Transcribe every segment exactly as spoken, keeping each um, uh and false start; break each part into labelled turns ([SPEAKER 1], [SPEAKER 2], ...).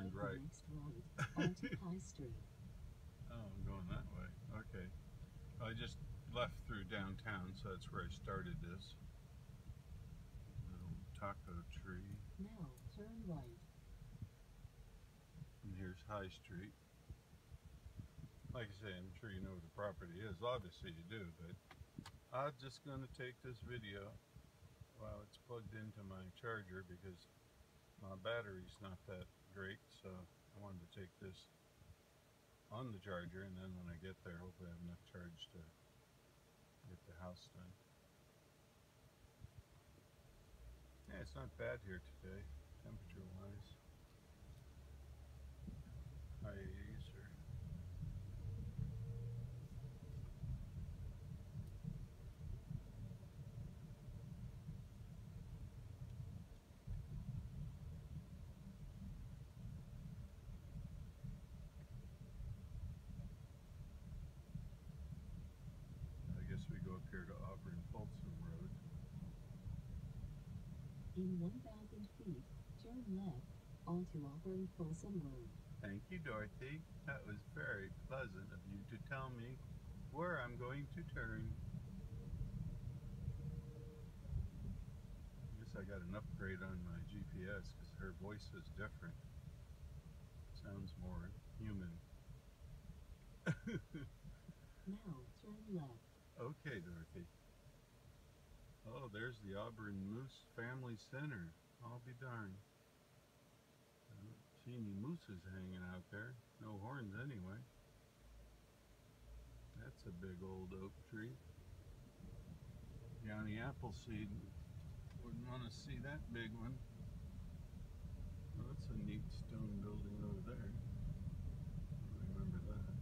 [SPEAKER 1] turned
[SPEAKER 2] Take
[SPEAKER 1] right.
[SPEAKER 2] The next right onto High Street.
[SPEAKER 1] Oh, I'm going that way. Okay. I just left through downtown, so that's where I started this. Little taco tree.
[SPEAKER 2] Now turn right.
[SPEAKER 1] And here's High Street. Like I say, I'm sure you know where the property is. Obviously you do, but I'm just going to take this video while it's plugged into my charger because my battery's not that great, so I wanted to take this on the charger, and then when I get there, hopefully I have enough charge to get the house done. Yeah, it's not bad here today, temperature wise. High eighties or I guess we go up here to Auburn Folsom Road.
[SPEAKER 2] In one thousand feet, turn left onto Auburn Folsom Road.
[SPEAKER 1] Thank you, Dorothy. That was very pleasant of you to tell me where I'm going to turn. I guess I got an upgrade on my G P S because her voice is different. Sounds more human.
[SPEAKER 2] Now turn left.
[SPEAKER 1] Okay, Dorothy. Oh, there's the Auburn Moose Family Center. I'll be darned. I don't see any mooses hanging out there. No horns anyway. That's a big old oak tree. Johnny Appleseed wouldn't want to see that big one. Well, that's a neat stone building over there. I remember that.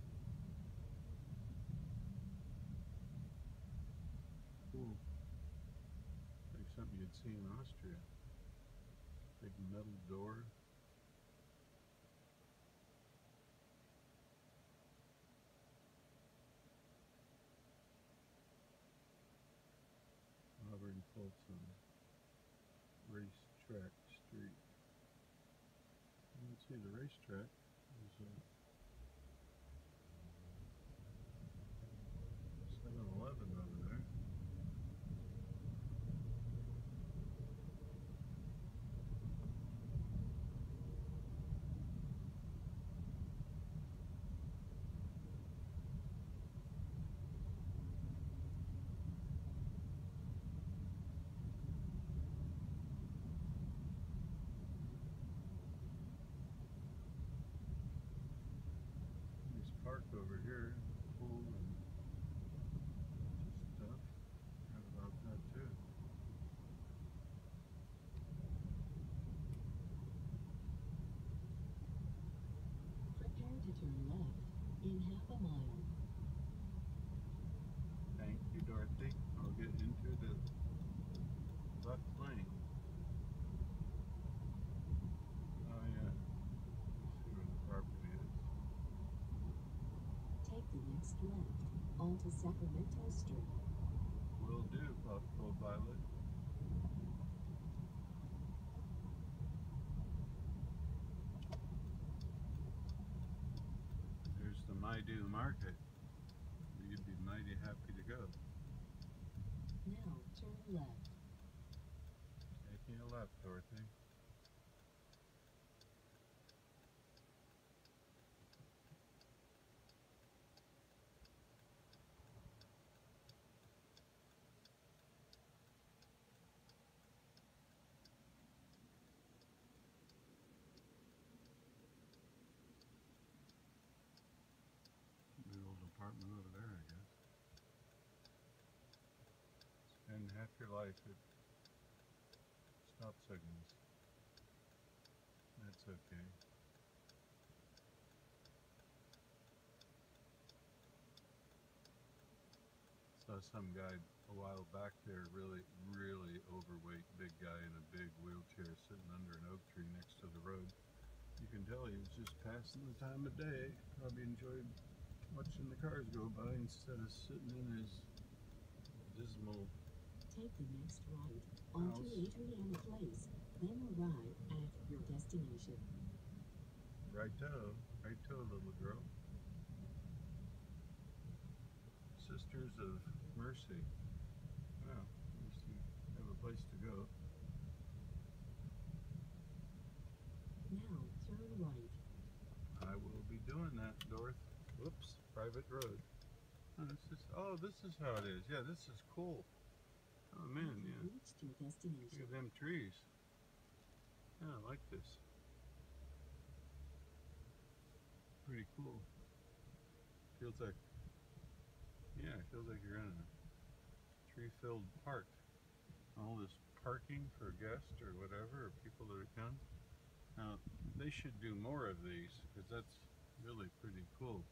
[SPEAKER 1] Cool. Like something you'd see in Austria. Big metal door. Auburn Folsom Racetrack Street. You can see the racetrack. There's a seven eleven over there. There's park over here, pool and just stuff. Forgot about that too.
[SPEAKER 2] Prepare to turn left in half a mile.
[SPEAKER 1] Thank you, Dorothy. I'll get into the left lane. Oh yeah. Let's see where the property is.
[SPEAKER 2] Take the next left onto Sacramento Street.
[SPEAKER 1] Will do, co-pilot. There's the Maidu Market. You'd be mighty happy to go.
[SPEAKER 2] Now turn left.
[SPEAKER 1] Taking a left, Dorothy. The old apartment over there, I guess. Spend half your life at stop signals. That's okay. Saw some guy a while back there, really, really overweight, big guy in a big wheelchair sitting under an oak tree next to the road. You can tell he was just passing the time of day. Probably enjoyed watching the cars go by instead of sitting in his dismal
[SPEAKER 2] Take the next right onto
[SPEAKER 1] house.
[SPEAKER 2] Adriana Place, then arrive at your destination.
[SPEAKER 1] Righto, righto, little girl. Sisters of Mercy. Well, at least you have a place to go.
[SPEAKER 2] Now turn right.
[SPEAKER 1] I will be doing that, Dorth. Whoops, private road. Oh, this is, oh, this is how it is. Yeah, this is cool. Oh man,
[SPEAKER 2] You
[SPEAKER 1] yeah.
[SPEAKER 2] have reached your
[SPEAKER 1] Look
[SPEAKER 2] destination.
[SPEAKER 1] at them trees. Yeah, I like this. Pretty cool. Feels like, yeah, it feels like you're in a tree-filled park. All this parking for guests or whatever, or people that are come. Now, they should do more of these, because that's really pretty cool.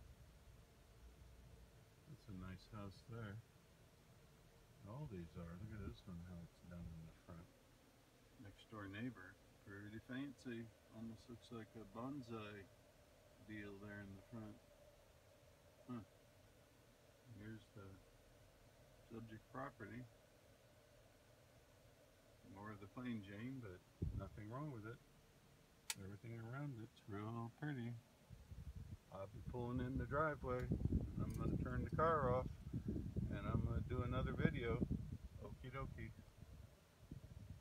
[SPEAKER 1] That's a nice house there. All these are. Look at this one, how it's done in the front. Next door neighbor, pretty fancy. Almost looks like a bonsai deal there in the front. Huh. Here's the subject property. More of the plain Jane, but nothing wrong with it. Everything around it's real pretty. I'll be pulling in the driveway and I'm going to turn the car off and I'm going to do another video. Okie dokie.